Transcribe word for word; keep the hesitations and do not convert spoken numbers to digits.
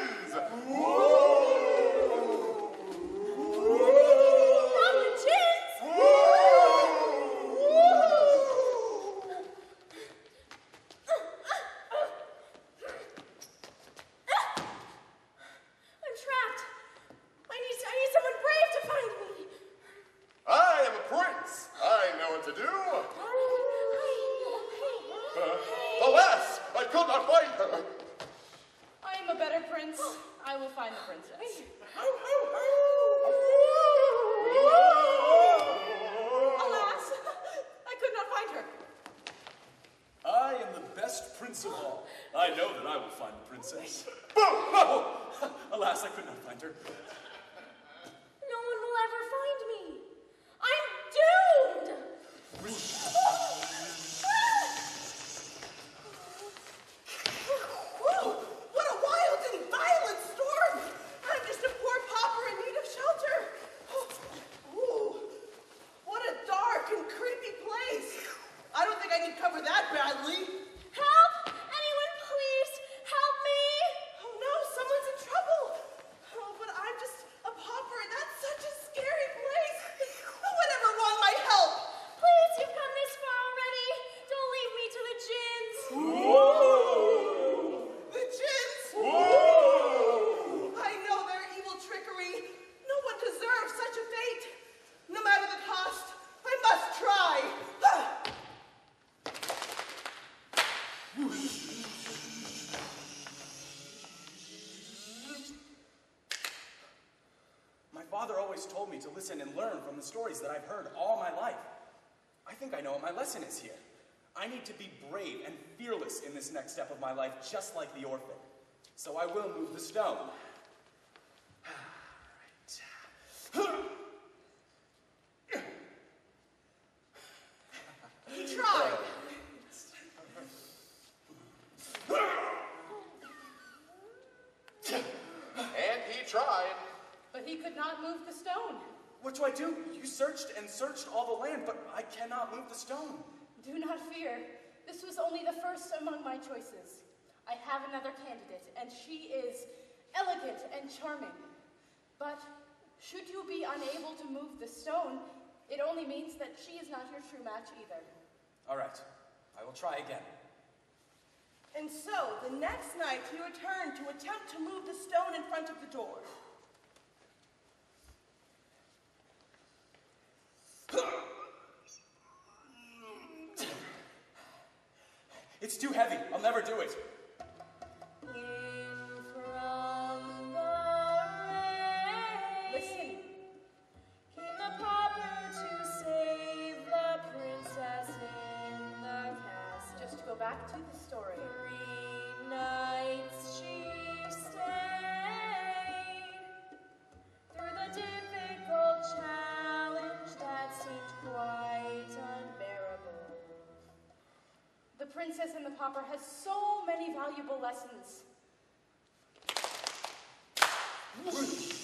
gins! Woo! Not the gins! I'm trapped. I need, I need someone brave to find me. I am a prince. I know what to do. Uh, alas, I could not find her. I am a better prince. I will find the princess. Alas, I could not find her. I am the best prince of all. I know that I will find the princess. Boom! Oh, alas, I could not find her. No one will ever find me. I'm doomed. Whoa! What a wild and violent storm! I'm just a poor pauper in need of shelter. Ooh, what a dark and creepy place. I don't think I need cover that badly. Help! Anyone, please help me! Oh no, someone's in trouble. Oh, but I'm just a pauper and that's such a scary place. Who would ever want my help? Please, you've come this far already. Don't leave me to the gins. The gins! I know their evil trickery. No one deserves such a fate. No matter the cost, I must try. My father always told me to listen and learn from the stories that I've heard all my life. I think I know what my lesson is here. I need to be brave and fearless in this next step of my life, just like the orphan. So I will move the stone. He tried. And he tried. But he could not move the stone. What do I do? You searched and searched all the land, but I cannot move the stone. Do not fear. This was only the first among my choices. I have another candidate, and she is elegant and charming. But should you be unable to move the stone, it only means that she is not your true match either. All right, I will try again. And so, the next night, he returned to attempt to move the stone in front of the door. It's too heavy. I'll never do it. Listen. Came the pauper to save the princess in the castle. Just to go back to the story. Three nights she stayed through the difficult challenge that seemed quite unbearable. The Princess and the Pauper has so many valuable lessons.